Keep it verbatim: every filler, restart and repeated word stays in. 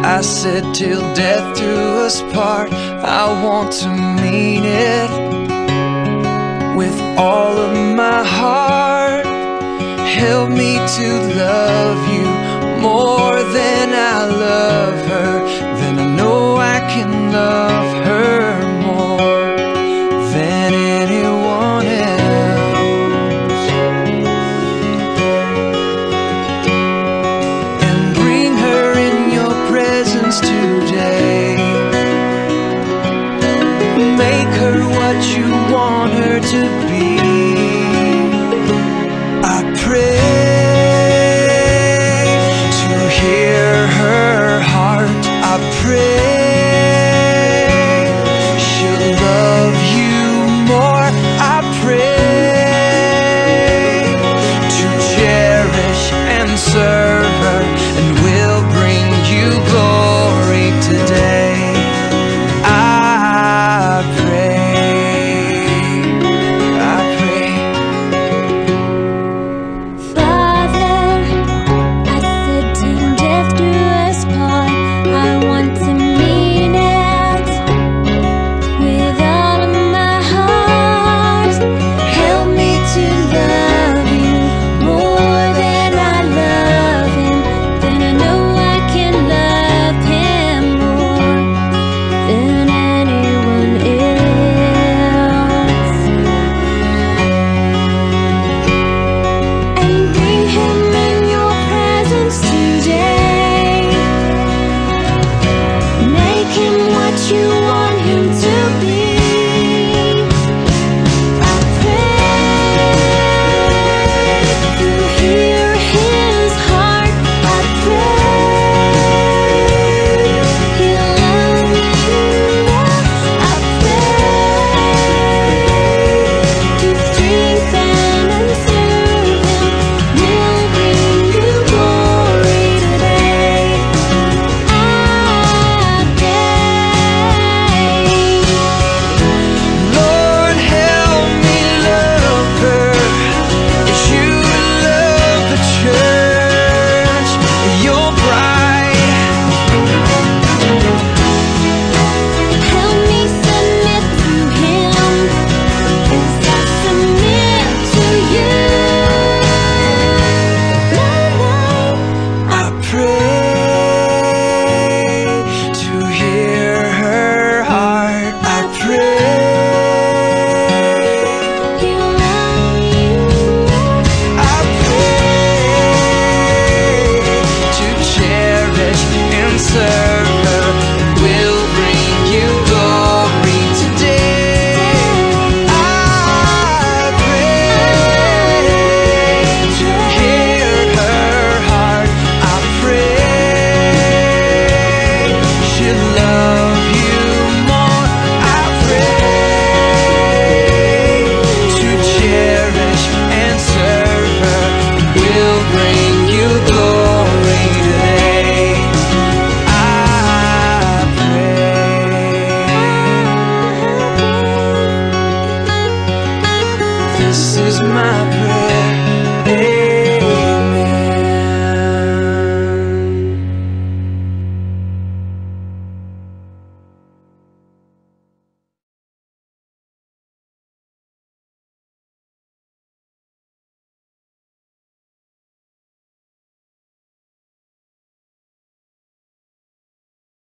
I said till death do us part. I want to mean it with all of my heart. Help me to love you more than I love her. Then I know I can love her more than anyone else. And bring her in your presence today. Make her what you want her to be. I pray to hear her heart. I pray she'll love you more. I pray to cherish and serve her, and will bring you glory today. I pray, I pray. Father, I said till death do us part. I want to mean it with all of my heart. Help me to love you more than I love him. Then I know I can love him more than anyone else. And bring him in your presence today. Make him what you want him to be. I pray to hear his heart. I pray he'll love you more. I pray to strengthen and serve him. Will bring you glory today. I pray. Lord, help me love her as you love the church, your bride. Help me submit to him as I submit to you. I pray to hear her heart. I pray, He'll love you more. I pray to cherish and serve her. Will bring you glory today. I pray to hear her heart. I pray she'll love you more. I pray to cherish and serve her. Will bring you glory today. I pray. This is my prayer.